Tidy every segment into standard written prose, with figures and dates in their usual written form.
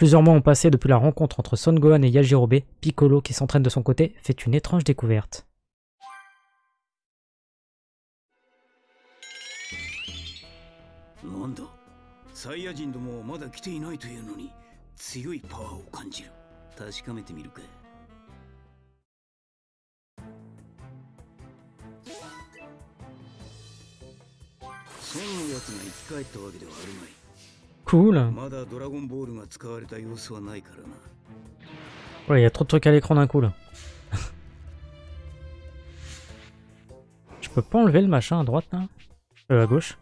Plusieurs mois ont passé depuis la rencontre entre Son Gohan et Yajirobe. Piccolo, qui s'entraîne de son côté, fait une étrange découverte. Cool. Ouais, il y a trop de trucs à l'écran d'un coup là. Je peux pas enlever le machin à droite là, à gauche.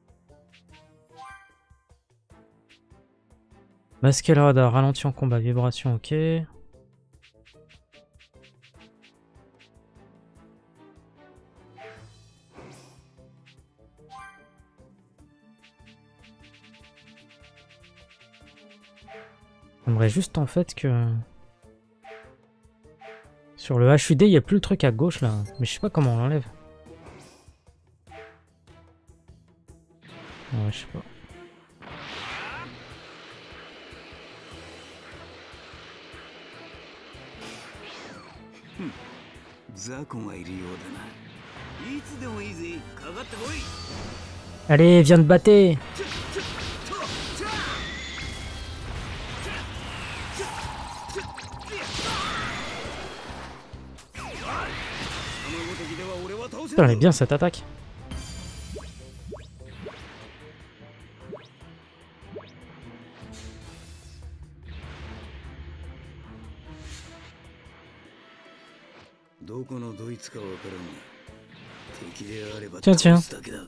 Masquer le radar, ralenti en combat, vibration, ok. J'aimerais juste en fait que... Sur le HUD, il n'y a plus le truc à gauche là, mais je sais pas comment on l'enlève. Ouais, je sais pas. Allez, viens te battre! Putain, elle est bien cette attaque. Tiens, tiens.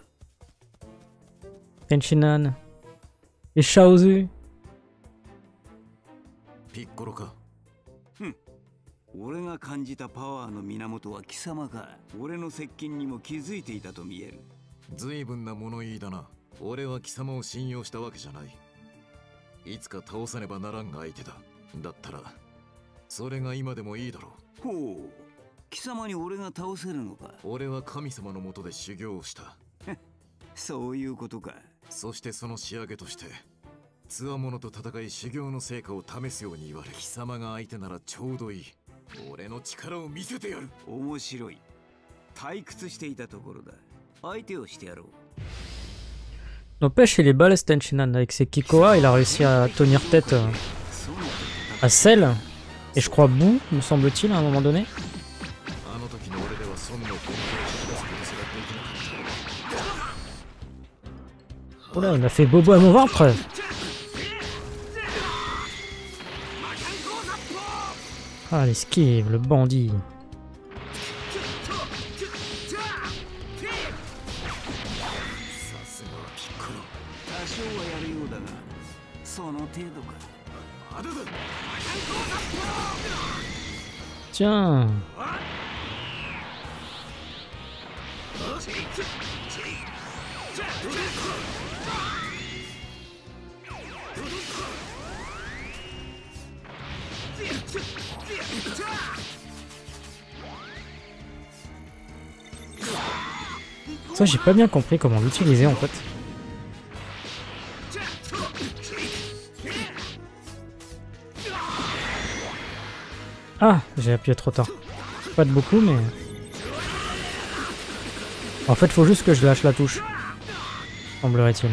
Tenshinhan. Et Chaozu. Piccoloか。俺が感じたパワーの源は貴様か。俺の接近にも気づいていたと見える。随分な物言いだな。俺は貴様を信用したわけじゃない。いつか倒さねばならん相手だ。だったらそれが今でもいいだろう。ほう。貴様に俺が倒せるのか。俺は神様の下で修行をした。そういうことか。そしてその仕上げとして強者と戦い修行の成果を試すように言われ、貴様が相手ならちょうどいい。俺の力を見せてやる。面白い。退屈していたところだ。相手をしてやろう。 N'empêche, il est balèze Tenshinhan. Avec ses Kikoa, il a réussi à tenir tête à Cell. Et je crois Boo, me semble-t-il, à un moment donné. Oh là, il m'a fait bobo à mon ventre. Ah, l'esquive, le bandit. Tiens. Ça, j'ai pas bien compris comment l'utiliser en fait. Ah, j'ai appuyé trop tard. Pas de beaucoup, mais... En fait, faut juste que je lâche la touche. Semblerait-il.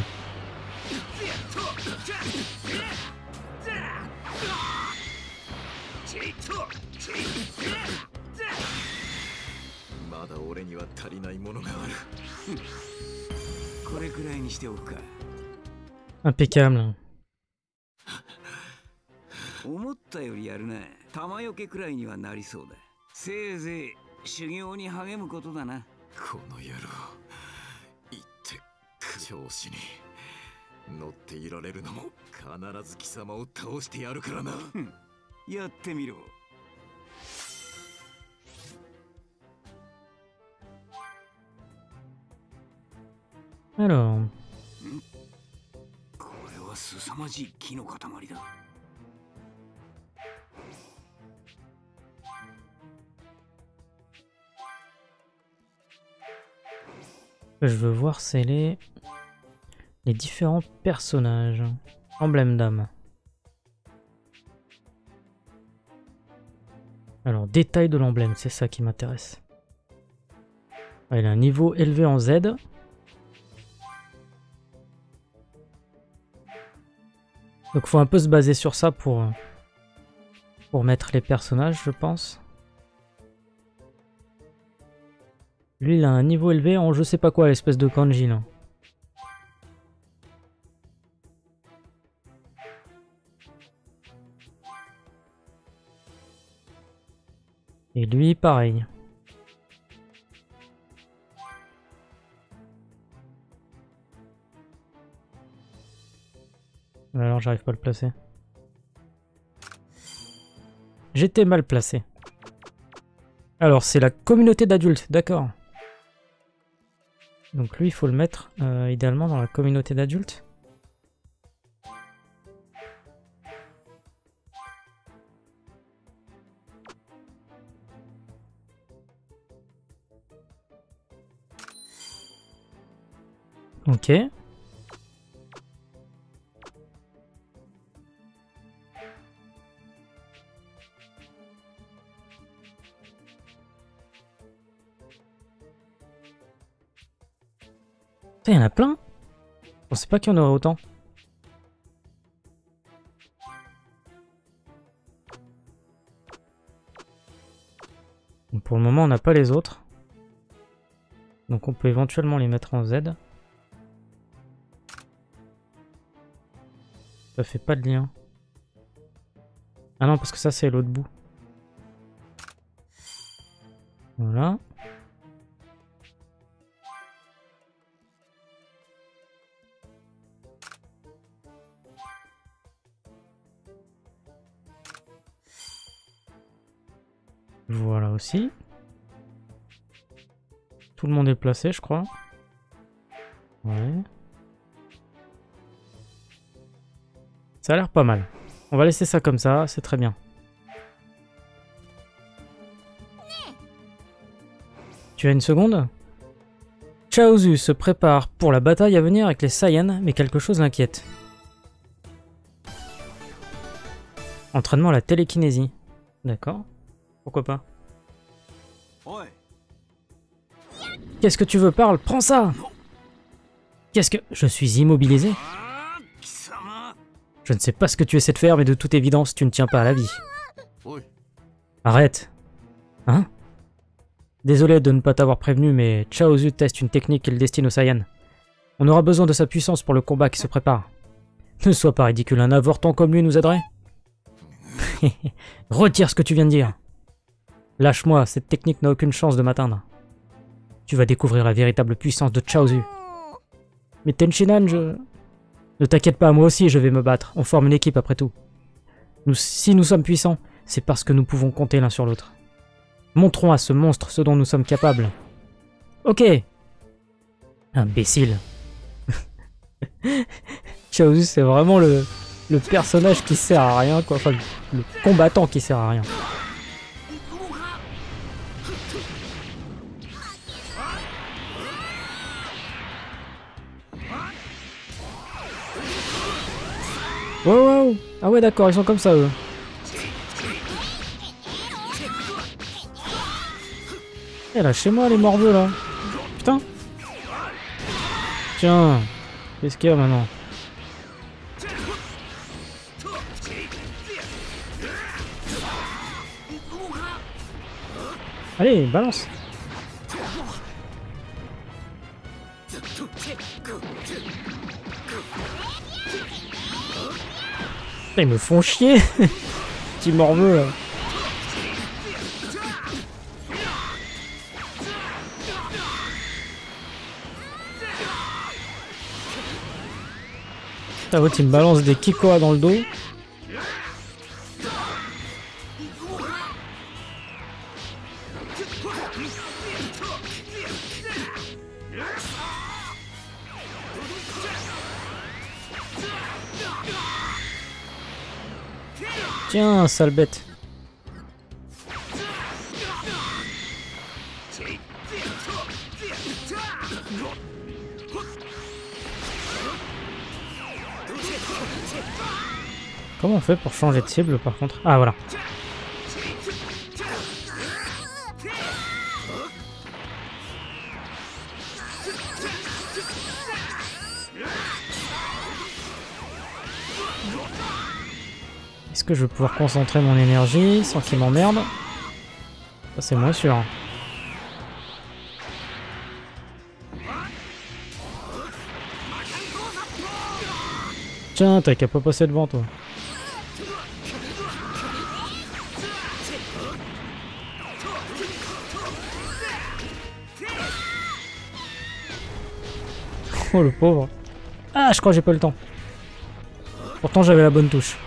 Impeccable. 思ったよりやるね。玉よけくらいにはなりそうだ。せいぜい修行に励むことだな。この野郎、言って調子に乗っていられるのも必ず貴様を倒してやるからな。やってみろ。 Alors. これは凄まじい木の塊だ。 Je veux voir, c'est les différents personnages. Emblème d'âme. Alors, détail de l'emblème, c'est ça qui m'intéresse. Il a un niveau élevé en Z. Donc faut un peu se baser sur ça pour mettre les personnages, je pense. Lui, il a un niveau élevé en je sais pas quoi, l'espèce de kanji, là. Et lui, pareil. Alors, j'arrive pas à le placer. J'étais mal placé. Alors, c'est la communauté d'adultes, d'accord. Donc lui, il faut le mettre idéalement dans la communauté d'adultes. Ok. Il y en a plein. Je pensais pas qu'il y en aurait autant. Donc pour le moment, on n'a pas les autres. Donc on peut éventuellement les mettre en Z. Ça fait pas de lien. Ah non, parce que ça c'est l'autre bout. Voilà. Voilà aussi. Tout le monde est placé, je crois. Ouais. Ça a l'air pas mal. On va laisser ça comme ça, c'est très bien. Tu as une seconde? Chaozu se prépare pour la bataille à venir avec les Saiyans, mais quelque chose l'inquiète. Entraînement à la télékinésie. D'accord. Pourquoi pas? Qu'est-ce que tu veux? Parle, prends ça! Qu'est-ce que... Je suis immobilisé? Je ne sais pas ce que tu essaies de faire, mais de toute évidence, tu ne tiens pas à la vie. Arrête. Hein? Désolé de ne pas t'avoir prévenu, mais Chaozu teste une technique qu'il destine aux Saiyans. On aura besoin de sa puissance pour le combat qui se prépare. Ne sois pas ridicule, un avorton comme lui nous aiderait? Retire ce que tu viens de dire. Lâche-moi, cette technique n'a aucune chance de m'atteindre. Tu vas découvrir la véritable puissance de Chaozu. Mais Tenshinhan, Ne t'inquiète pas, moi aussi je vais me battre. On forme une équipe après tout. Si nous sommes puissants, c'est parce que nous pouvons compter l'un sur l'autre. Montrons à ce monstre ce dont nous sommes capables. Ok. Imbécile. Chaozu, c'est vraiment le personnage qui sert à rien, quoi. Enfin, le combattant qui sert à rien. Wow. Ah ouais, d'accord, ils sont comme ça, eux. Eh, lâchez-moi les morveux, là. Putain. Tiens. Qu'est-ce qu'il y a maintenant? Allez, balance. Ils me font chier. Petit morveux, là. Putain, l'autre, il me balance des Kikoa dans le dos. Tiens, sale bête. Comment on fait pour changer de cible par contre? Ah voilà. Est-ce que je vais pouvoir concentrer mon énergie sans qu'il m'emmerde? Ça c'est moins sûr. Tiens, t'as qu'à pas passer devant toi. Oh le pauvre. Ah, je crois que j'ai pas le temps. Pourtant j'avais la bonne touche.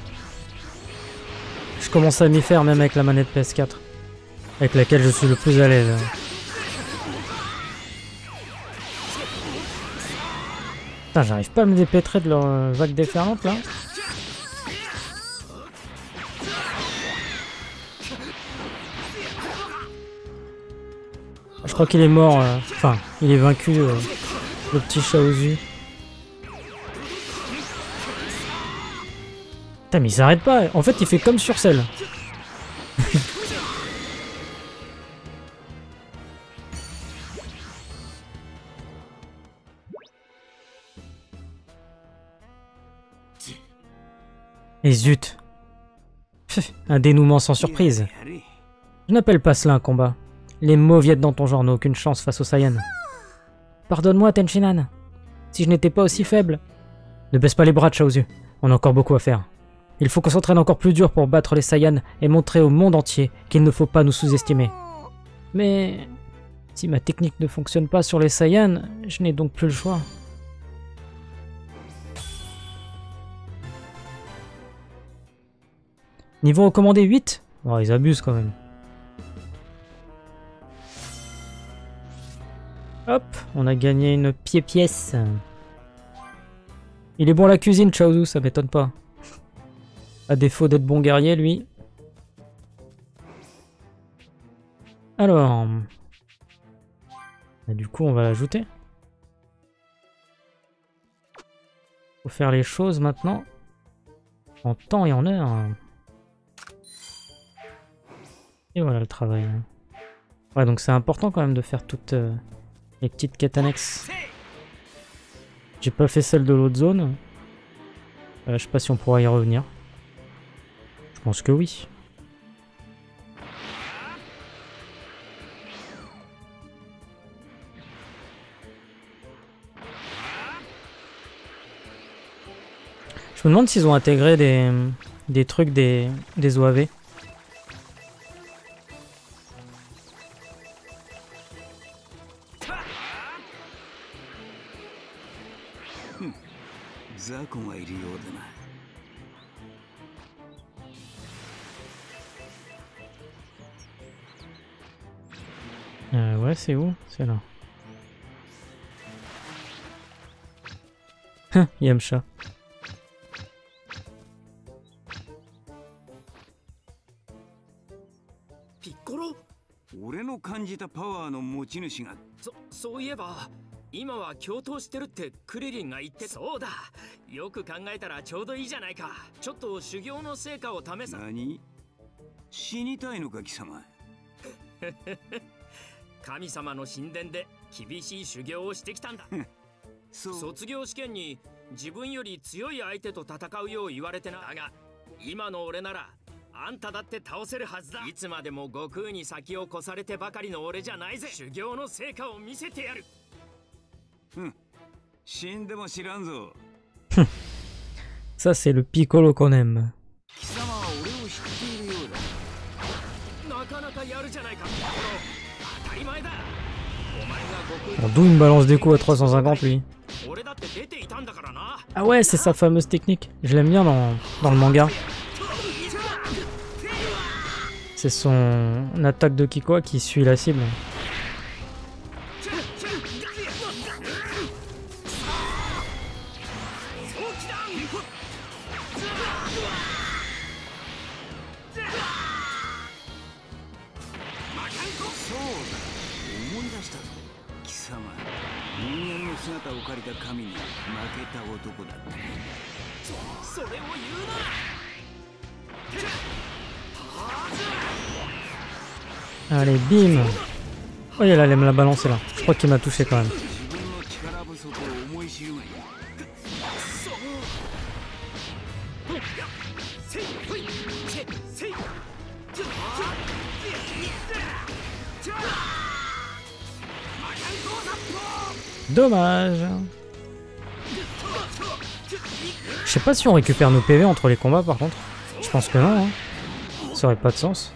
Je commence à m'y faire même avec la manette PS4. Avec laquelle je suis le plus à l'aise. Putain, j'arrive pas à me dépêtrer de leur vague déferlante là. Je crois qu'il est mort. Enfin, il est vaincu, le petit Chaozu. Putain, mais il s'arrête pas. En fait, il fait comme sur Cell. Et zut. Un dénouement sans surprise. Je n'appelle pas cela un combat. Les mauviettes dans ton genre n'ont aucune chance face aux Saiyans. Pardonne-moi, Tenshinhan. Si je n'étais pas aussi faible. Ne baisse pas les bras, Chaozu. On a encore beaucoup à faire. Il faut qu'on s'entraîne encore plus dur pour battre les Saiyans et montrer au monde entier qu'il ne faut pas nous sous-estimer. Mais si ma technique ne fonctionne pas sur les Saiyans, je n'ai donc plus le choix. Niveau recommandé 8 ? Oh, ils abusent quand même. Hop, on a gagné une pièce. Il est bon à la cuisine, Chaozu, ça m'étonne pas. À défaut d'être bon guerrier, lui. Alors... Et du coup, on va l'ajouter. Faut faire les choses maintenant. En temps et en heure. Et voilà le travail. Ouais, donc c'est important quand même de faire toutes les petites quêtes annexes. J'ai pas fait celle de l'autre zone. Je sais pas si on pourra y revenir. Je pense que oui. Je me demande s'ils ont intégré des trucs des OAV. Ouais, c'est où? C'est là. Yamcha. Piccolo? 俺の感じたパワーの持ち主がそういえば今は共闘してるってクリリンが言ってそうだよく考えたらちょうどいいじゃないかちょっと修行の成果を試す何死にたいのか貴様神様の神殿で厳しい修行をしてきたんだ卒業試験に自分より強い相手と戦うよう言われてなだが今の俺ならあんただって倒せるはずだいつまでも悟空に先を越されてばかりの俺じゃないぜ修行の成果を見せてやる死んでも知らんぞ Ça c'est le Piccolo qu'on aime. 貴様は俺を知っているようだなかなかやるじゃないか当たり前だお前が悟空 D'où il me balance des coups à 350 lui. 俺だって出ていたんだからな Ah ouais, c'est sa fameuse technique. Je l'aime bien dans le manga. C'est son attaque de Kikoa qui suit la cible. Allez, bim. Oh, il allait me la balancer là. Je crois qu'il m'a touché quand même. Dommage. Je sais pas si on récupère nos PV entre les combats par contre. Je pense que non, hein. Ça aurait pas de sens.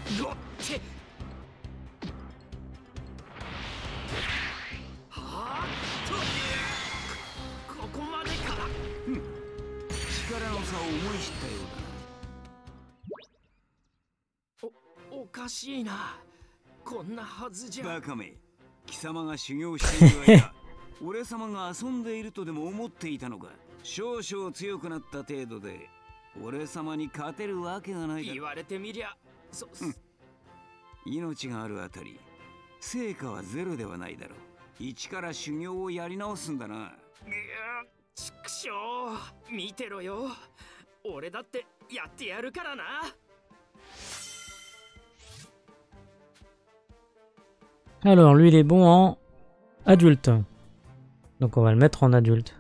Alors, lui, il est bon en adulte. Donc, on va le mettre en adulte.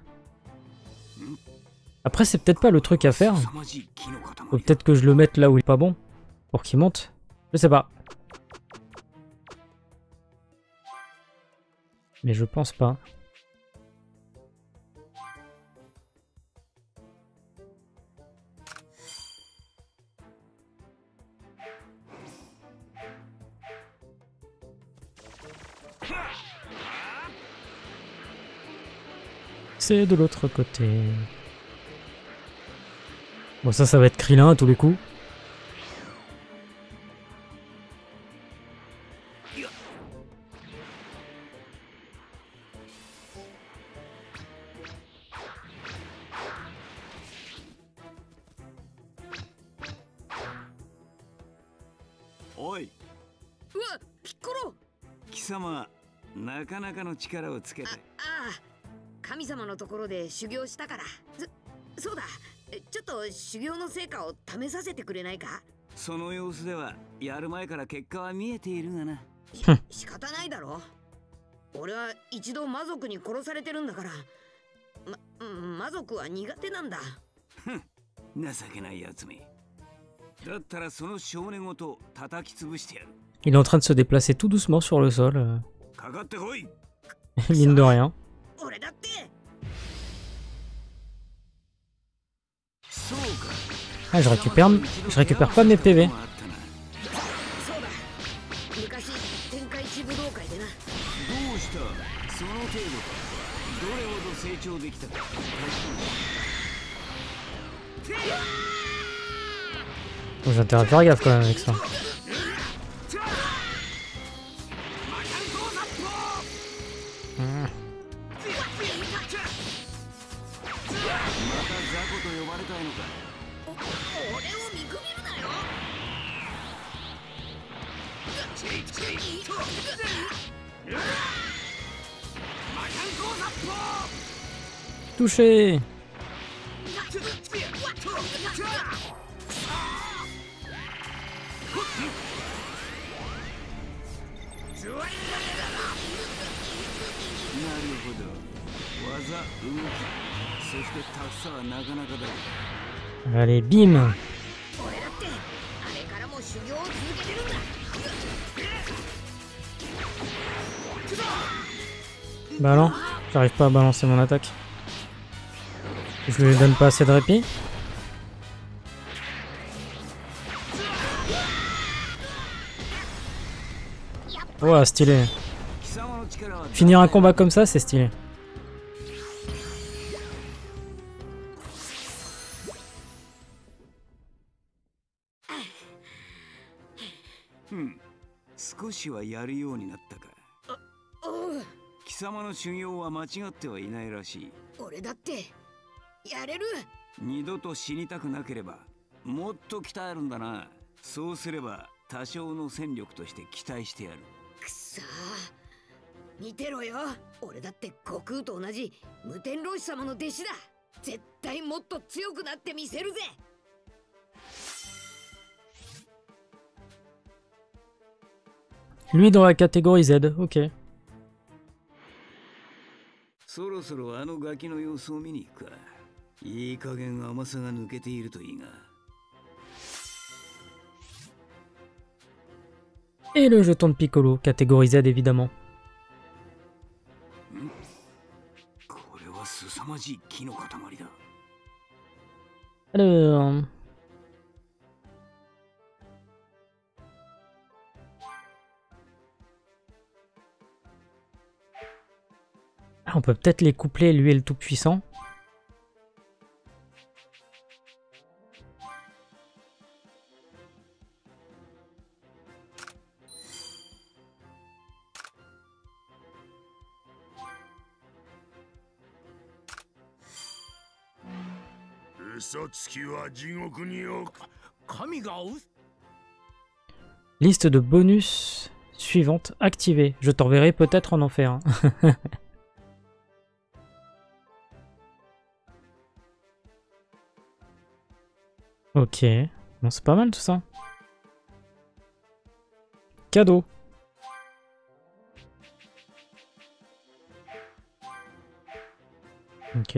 Après, c'est peut-être pas le truc à faire. Faut peut-être que je le mette là où il est pas bon. Pour qu'il monte. Je sais pas. Mais je pense pas. C'est de l'autre côté. Bon, ça va être Krillin à tous les coups. Oi. Piccolo. 貴様、なかなかの力をつけて。神様のところで修行したから。そうだ。ちょっと修行の成果を試させてくれないか。その様子ではやる前から結果は見えているがな。仕方ないだろ。俺は一度魔族に殺されてるんだから。魔族は苦手なんだ。情けないやつめ。だったらその少年ごと叩き潰してやる。 Il est en train de se déplacer tout doucement sur le sol. Mine de rien. Ah, je récupère pas mes PV. Bon, j'ai intérêt à faire gaffe quand même avec ça. Touché. Allez, bim. Bah non, j'arrive pas à balancer mon attaque. Je lui donne pas assez de répit. Ouais, stylé. Finir un combat comme ça, c'est stylé. Lui dans la catégorie Z, ok. そろそろあのガキの様子を見に行くか。いい加減甘さが抜けているといいが。 Et le jeton de Piccolo, catégorie Z évidemment. Alors... Ah, on peut peut-être les coupler, lui et le Tout-Puissant. Liste de bonus suivante activée. Je t'enverrai peut-être en enfer. Hein. Ok, bon, c'est pas mal tout ça. Cadeau. Ok.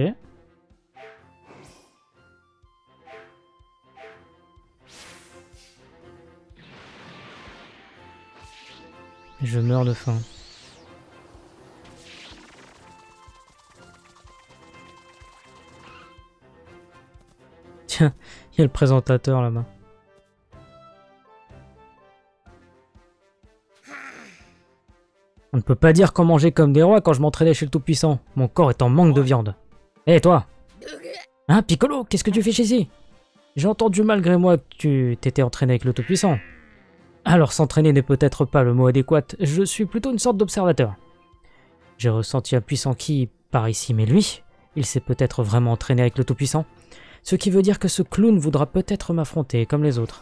Je meurs de faim. Tiens, il y a le présentateur là-bas. On ne peut pas dire qu'on mangeait comme des rois quand je m'entraînais chez le Tout-Puissant. Mon corps est en manque de viande. Hé toi! Hein, Piccolo, qu'est-ce que tu fais ici? J'ai entendu malgré moi que tu t'étais entraîné avec le Tout-Puissant. Alors s'entraîner n'est peut-être pas le mot adéquat, je suis plutôt une sorte d'observateur. J'ai ressenti un puissant ki par ici, mais lui, il s'est peut-être vraiment entraîné avec le Tout-Puissant. Ce qui veut dire que ce clown voudra peut-être m'affronter comme les autres.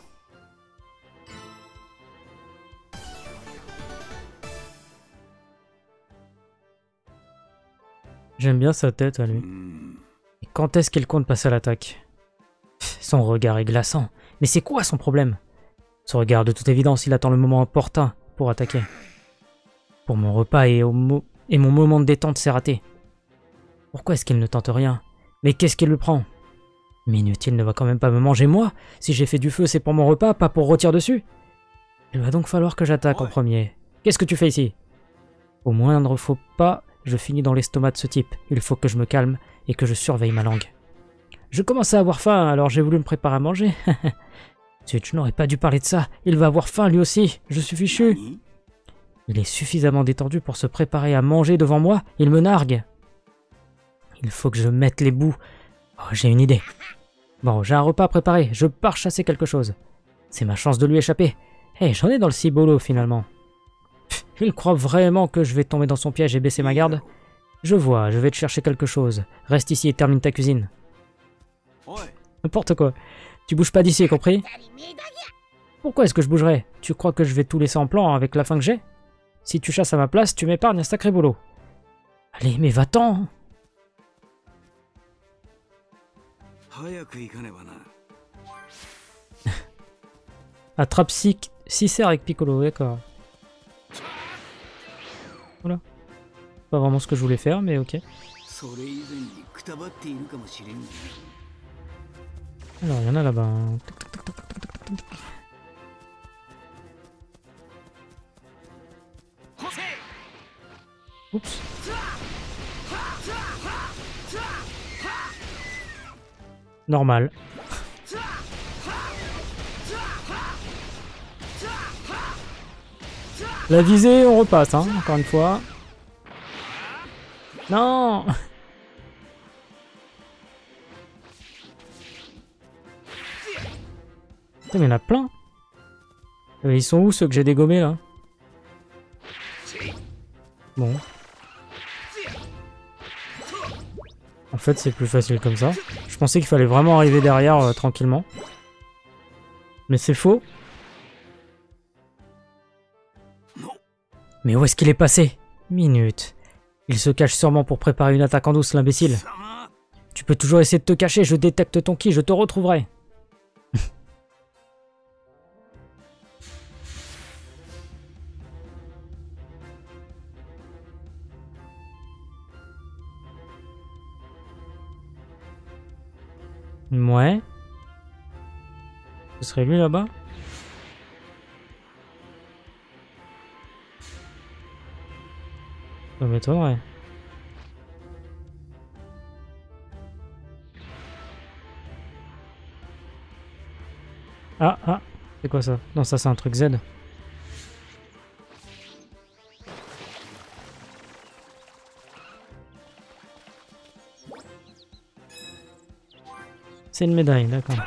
J'aime bien sa tête à lui. Et quand est-ce qu'il compte passer à l'attaque? Son regard est glaçant. Mais c'est quoi son problème? Ce regard, de toute évidence, il attend le moment opportun pour attaquer. Pour mon repas et mon moment de détente, c'est raté. Pourquoi est-ce qu'il ne tente rien? Mais qu'est-ce qu'il lui prend? Minute, il ne va quand même pas me manger moi. Si j'ai fait du feu, c'est pour mon repas, pas pour rôtir dessus. Il va donc falloir que j'attaque en premier. Qu'est-ce que tu fais ici? Au moindre faux pas, je finis dans l'estomac de ce type. Il faut que je me calme et que je surveille ma langue. Je commençais à avoir faim, alors j'ai voulu me préparer à manger. Tu n'aurais pas dû parler de ça. Il va avoir faim lui aussi. Je suis fichu. Il est suffisamment détendu pour se préparer à manger devant moi. Il me nargue. Il faut que je mette les bouts. Oh, j'ai une idée. Bon, j'ai un repas à préparer. Je pars chasser quelque chose. C'est ma chance de lui échapper. Hé, j'en ai dans le cibolo finalement. Pff, il croit vraiment que je vais tomber dans son piège et baisser ma garde? Je vois, je vais te chercher quelque chose. Reste ici et termine ta cuisine. N'importe quoi. Tu bouges pas d'ici, compris? Pourquoi est-ce que je bougerais? Tu crois que je vais tout laisser en plan avec la faim que j'ai? Si tu chasses à ma place, tu m'épargnes un sacré boulot. Allez, mais va-t'en! Attrape Cicère avec Piccolo, d'accord. Voilà. Pas vraiment ce que je voulais faire, mais ok. Alors, il y en a là-bas. Oups. Normal. La visée, on repasse, hein, encore une fois. Non! Putain, mais il y en a plein. Ils sont où ceux que j'ai dégommés là? Bon. En fait, c'est plus facile comme ça. Je pensais qu'il fallait vraiment arriver derrière tranquillement. Mais c'est faux. Mais où est-ce qu'il est passé? Minute. Il se cache sûrement pour préparer une attaque en douce, l'imbécile. Tu peux toujours essayer de te cacher, je détecte ton ki, je te retrouverai. Ouais. Ce serait lui là-bas? Ça m'étonnerait. Ah, c'est quoi ça? Non, ça c'est un truc Z. C'est une médaille, d'accord.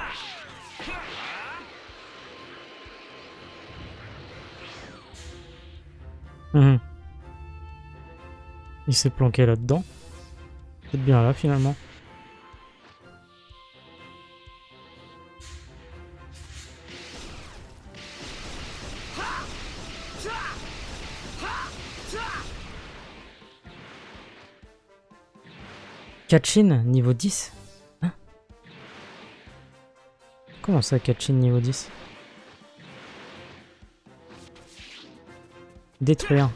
Il s'est planqué là-dedans. C'est bien là finalement. Kachin, niveau 10 hein? Comment ça, Kachin, niveau 10? Détruire.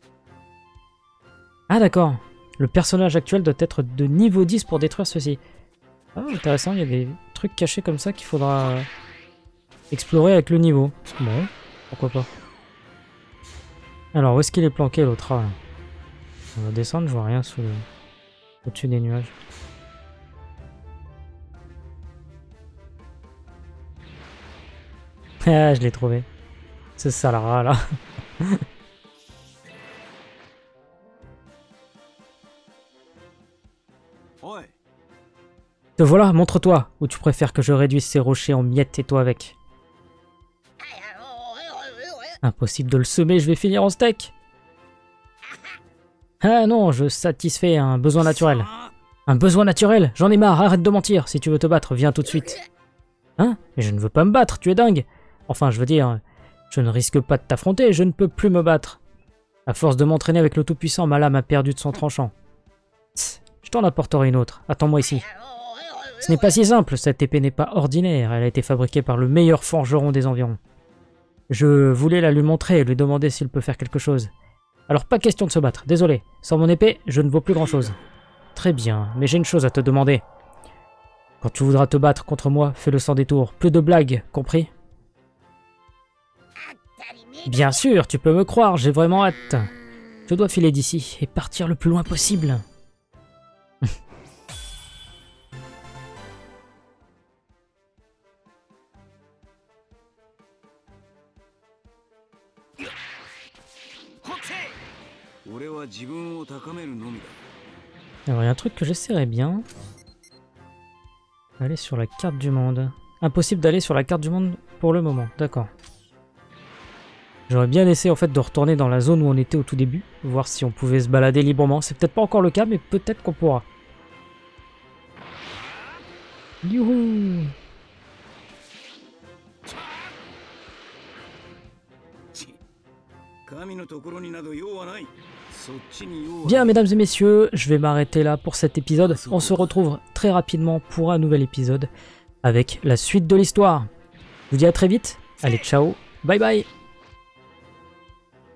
Ah d'accord. Le personnage actuel doit être de niveau 10 pour détruire ceci. Ah, intéressant, il y a des trucs cachés comme ça qu'il faudra explorer avec le niveau. Bon, pourquoi pas. Alors, où est-ce qu'il est planqué l'autre? On va descendre, je vois rien sous le... au-dessus des nuages. Ah, je l'ai trouvé. Ce sale rat là. Te voilà, montre-toi, ou tu préfères que je réduise ces rochers en miettes et toi avec. Impossible de le semer, je vais finir en steak. Ah non, je satisfais un besoin naturel. Un besoin naturel? J'en ai marre, arrête de mentir. Si tu veux te battre, viens tout de suite. Hein? Mais je ne veux pas me battre, tu es dingue. Enfin, je veux dire, je ne risque pas de t'affronter, je ne peux plus me battre. À force de m'entraîner avec le Tout-Puissant, ma lame a perdu de son tranchant. Tss, je t'en apporterai une autre, attends-moi ici. Ce n'est pas si simple, cette épée n'est pas ordinaire, elle a été fabriquée par le meilleur forgeron des environs. Je voulais la lui montrer et lui demander s'il peut faire quelque chose. Alors pas question de se battre, désolé. Sans mon épée, je ne vaux plus grand-chose. Très bien, mais j'ai une chose à te demander. Quand tu voudras te battre contre moi, fais-le sans détour. Plus de blagues, compris? Bien sûr, tu peux me croire, j'ai vraiment hâte. Je dois filer d'ici et partir le plus loin possible. Alors il y a un truc que j'essaierais bien. Aller sur la carte du monde. Impossible d'aller sur la carte du monde pour le moment, d'accord. J'aurais bien essayé en fait de retourner dans la zone où on était au tout début, voir si on pouvait se balader librement. C'est peut-être pas encore le cas, mais peut-être qu'on pourra. Youhou! Bien, mesdames et messieurs, je vais m'arrêter là pour cet épisode. On se retrouve très rapidement pour un nouvel épisode avec la suite de l'histoire. Je vous dis à très vite. Allez, ciao, bye bye.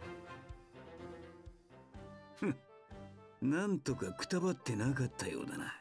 なんとかくたばってなかったようだな。